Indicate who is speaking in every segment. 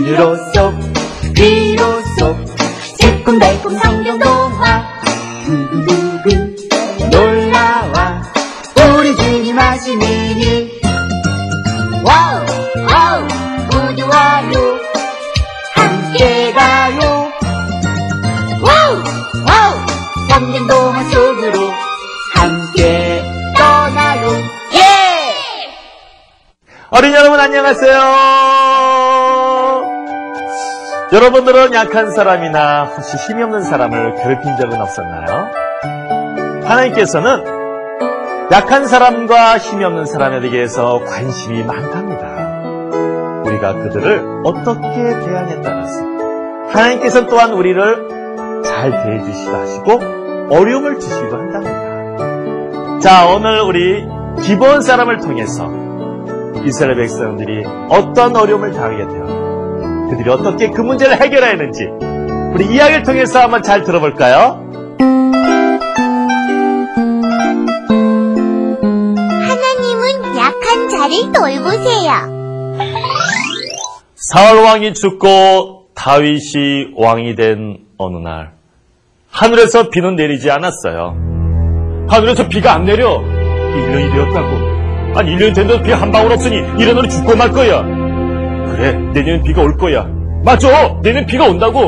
Speaker 1: 눈으로 쏙 귀로 쏙 새콤달콤 성경동화 두구두구 놀라와 우리 주님 하시는 일 와우 와우 구두와요 함께 가요 와우 와우 성경동화 속으로 함께 떠나요 예!
Speaker 2: 어린이 여러분 안녕하세요. 여러분들은 약한 사람이나 혹시 힘이 없는 사람을 괴롭힌 적은 없었나요? 하나님께서는 약한 사람과 힘이 없는 사람에 대해서 관심이 많답니다. 우리가 그들을 어떻게 대하냐에 따라서 하나님께서는 또한 우리를 잘 대해주시기도 하시고 어려움을 주시기도 한답니다. 자, 오늘 우리 기브온 사람을 통해서 이스라엘 백성들이 어떤 어려움을 당하게 되었고 그들이 어떻게 그 문제를 해결했는지 우리 이야기를 통해서 한번 잘 들어볼까요?
Speaker 3: 하나님은 약한 자를 돌보세요.
Speaker 2: 사울 왕이 죽고 다윗이 왕이 된 어느 날 하늘에서 비는 내리지 않았어요. 하늘에서 비가 안 내려. 1년이 되었다고. 아니 1년이 됐는데 비 한 방울 없으니 이래너니 죽고 말 거야. 그래, 내년엔 비가 올 거야. 맞아, 내년 비가 온다고.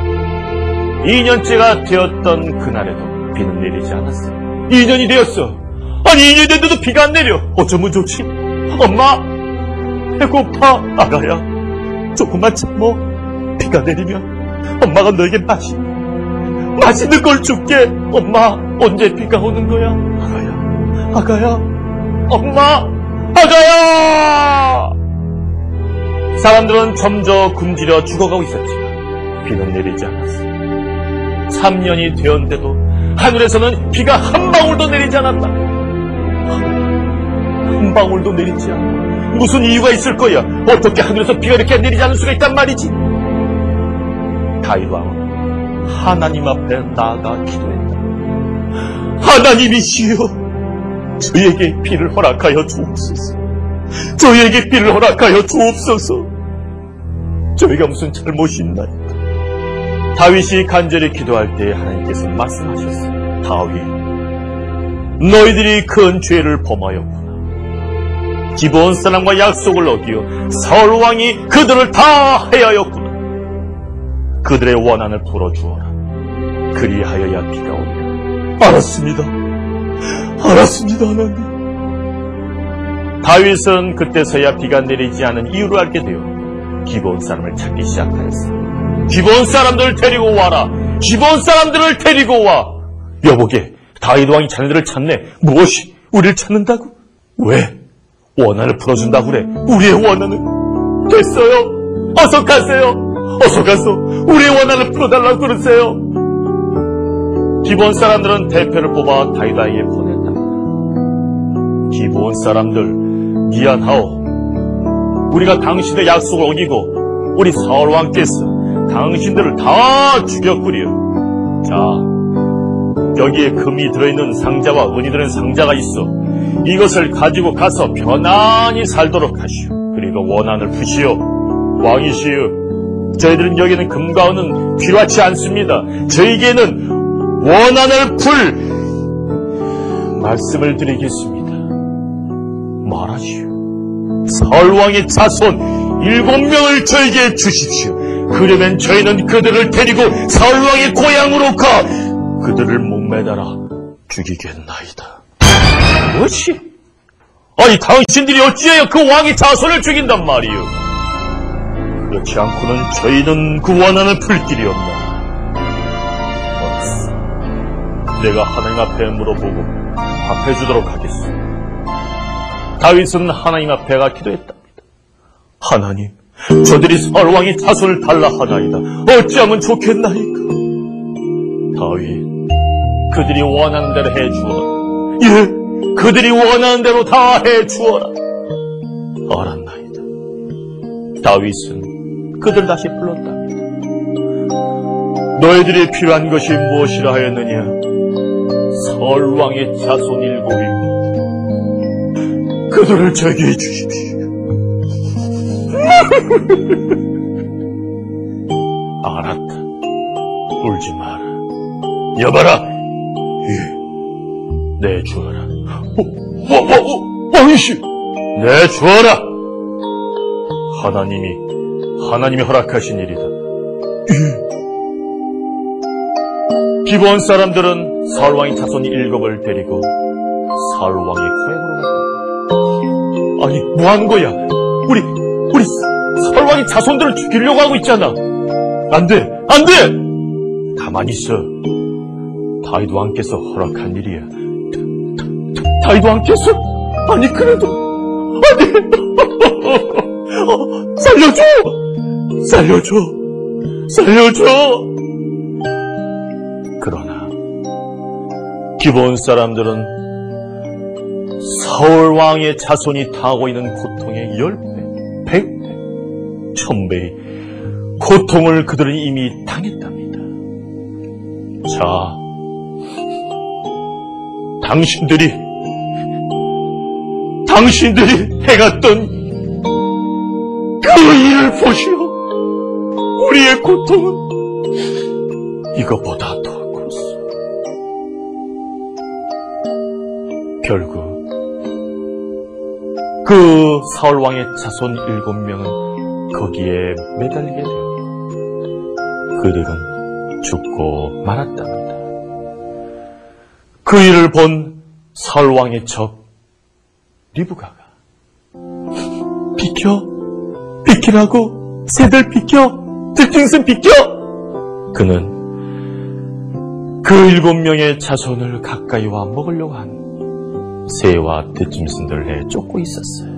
Speaker 2: 2년째가 되었던 그날에도 비는 내리지 않았어요. 2년이 되었어. 아니 2년이 됐는데도 비가 안 내려. 어쩌면 좋지? 엄마, 배고파. 아가야, 조금만 참어. 비가 내리면 엄마가 너에게 맛있는 걸 줄게. 엄마, 언제 비가 오는 거야? 아가야, 엄마, 아가야! 사람들은 점점 굶주려 죽어가고 있었지만 비는 내리지 않았어. 3년이 되었는데도 하늘에서는 비가 한 방울도 내리지 않았다. 한 방울도 내리지 않아. 무슨 이유가 있을 거야. 어떻게 하늘에서 비가 이렇게 내리지 않을 수가 있단 말이지. 다윗 왕은 하나님 앞에 나아가 기도했다. 하나님이시여, 저에게 비를 허락하여 주옵소서. 저에게 비를 허락하여 주옵소서. 저희가 무슨 잘못이 있나이까. 다윗이 간절히 기도할 때 하나님께서 말씀하셨어요. 다윗, 너희들이 큰 죄를 범하였구나. 기브온 사람과 약속을 어기어 사울 왕이 그들을 다 해하였구나. 그들의 원한을 풀어주어라. 그리하여야 비가 오리라. 알았습니다, 하나님. 다윗은 그때서야 비가 내리지 않은 이유를 알게 되어 기브온 사람을 찾기 시작하였어요. 기브온 사람들을 데리고 와라. 기브온 사람들을 데리고 와. 여보게, 다윗 왕이 자네들을 찾네. 무엇이 우리를 찾는다고? 왜? 원한을 풀어준다고 그래. 우리의 원한은 됐어요. 어서 가세요. 어서 가서 우리의 원한을 풀어달라고 그러세요. 기브온 사람들은 대표를 뽑아 다윗에게 보냈다. 기브온 사람들, 미안하오. 우리가 당신의 약속을 어기고 우리 사울 왕께서 당신들을 다 죽였구려. 자, 여기에 금이 들어있는 상자와 은이 들어있는 상자가 있어. 이것을 가지고 가서 편안히 살도록 하시오. 그리고 원한을 푸시오. 왕이시여, 저희들은 여기는 금과 은은 필요하지 않습니다. 저에게는 원한을 풀 말씀을 드리겠습니다. 말하시오. 사울왕의 자손 7명을 저에게 주십시오. 그러면 저희는 그들을 데리고 사울왕의 고향으로 가 그들을 목매달아 죽이겠나이다. 무엇이? 아니 당신들이 어찌하여 그 왕의 자손을 죽인단 말이오? 그렇지 않고는 저희는 그 원한을 풀 길이 없나. 알았어. 내가 하나님 앞에 물어보고 답해주도록 하겠소. 다윗은 하나님 앞에 가 기도했답니다. 하나님, 저들이 사울 왕의 자손을 달라 하나이다. 어찌하면 좋겠나이까? 다윗, 그들이 원하는 대로 해주어라. 예, 그들이 원하는 대로 다 해주어라. 알았나이다. 다윗은 그들 다시 불렀답니다. 너희들이 필요한 것이 무엇이라 하였느냐? 사울 왕의 자손 7입니다. 그들을 제게 주십시오. 알았다. 울지 마라. 여봐라. 내주어라. 왕이시, 내주어라. 하나님이 허락하신 일이다. 기브온 사람들은 사울왕의 자손 7을 데리고 사울왕의 코에로 갔다. 아니, 뭐하는 거야? 우리 사울왕의 자손들을 죽이려고 하고 있잖아. 안 돼! 가만히 있어. 다윗 왕께서 허락한 일이야. 다윗 왕께서? 아니, 그래도 안 돼! 살려줘! 그러나 기브온 사람들은 사울 왕의 자손이 당하고 있는 고통의 10배, 100배, 1000배의 고통을 그들은 이미 당했답니다. 자, 당신들이 해갔던 그 일을 보시오. 우리의 고통은 이것보다 더 컸어. 결국 그 사울왕의 자손 7명은 거기에 매달리게 되었고 그들은 죽고 말았답니다. 그 일을 본 사울왕의 적 리브가가 비키라고, 새들 비켜, 들짐승 비켜! 그는 그 7명의 자손을 가까이 와 먹으려고 한 새와 들짐승들에 쫓고 있었어요.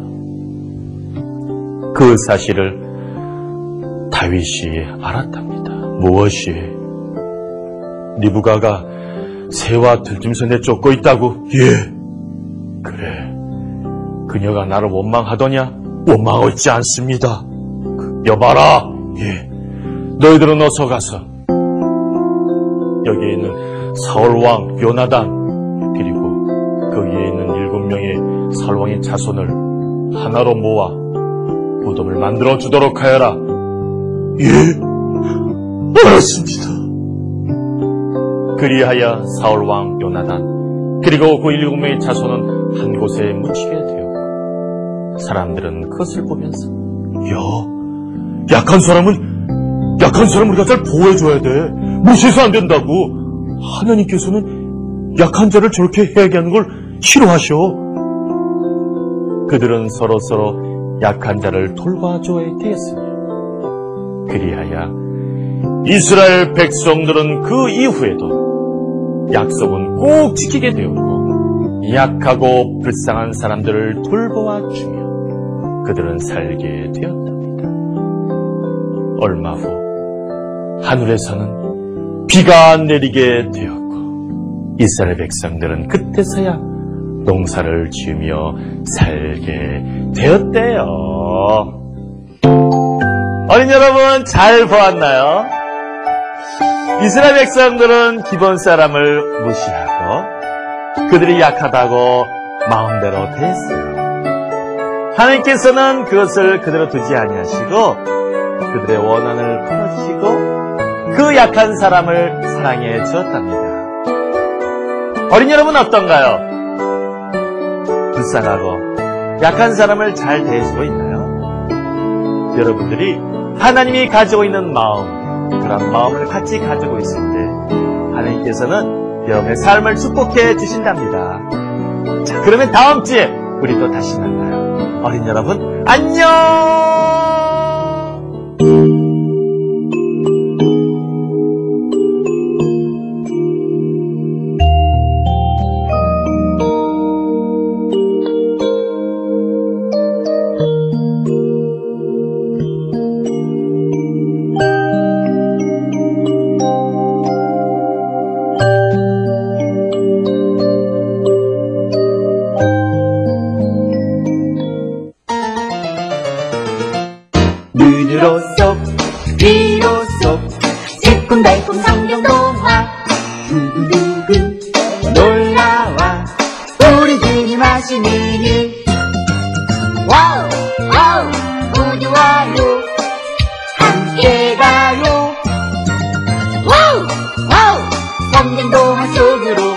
Speaker 2: 그 사실을 다윗이 알았답니다. 무엇이? 리브가가 새와 들짐승에 쫓고 있다고? 예. 그래. 그녀가 나를 원망하더냐? 원망하고 있지 않습니다. 여봐라. 예. 너희들은 어서 가서 여기에 있는 사울왕 요나단 그리고 거기에 있는 7명의 사울왕의 자손을 하나로 모아 무덤을 만들어 주도록 하여라. 예. 알았습니다. 그리하여 사울왕 요나단 그리고 그 7명의 자손은 한 곳에 묻히게 되었고 사람들은 그것을 보면서 약한 사람을 우리가 잘 보호해줘야 돼. 무시해서 안 된다고. 하나님께서는 약한 자를 저렇게 해야게 하는 걸 싫어하셔. 그들은 서로 약한 자를 돌봐줘야 되었으며 그리하여 이스라엘 백성들은 그 이후에도 약속은 꼭 지키게 되었고 약하고 불쌍한 사람들을 돌보아주며 그들은 살게 되었답니다. 얼마 후 하늘에서는 비가 내리게 되었고 이스라엘 백성들은 그때서야 농사를 지으며 살게 되었대요. 어린 여러분 잘 보았나요? 이스라엘 백성들은 기브온 사람을 무시하고 그들이 약하다고 마음대로 대했어요. 하나님께서는 그것을 그대로 두지 아니하시고 그들의 원한을 풀어주시고 그 약한 사람을 사랑해 주었답니다. 어린 여러분 어떤가요? 불쌍하고 약한 사람을 잘 대해주고 있나요? 여러분들이 하나님이 가지고 있는 마음, 그런 마음을 같이 가지고 있을 때 하나님께서는 여러분의 삶을 축복해 주신답니다. 자, 그러면 다음 주에 우리 또 다시 만나요. 어린 여러분 안녕.
Speaker 1: 눈으로 쏙 귀로 쏙 새콤달콤 성경동화 두구두구 놀라와 우리 주님 하시는 일 와우 와우 모두 와요 함께 가요 성경 동화 속으로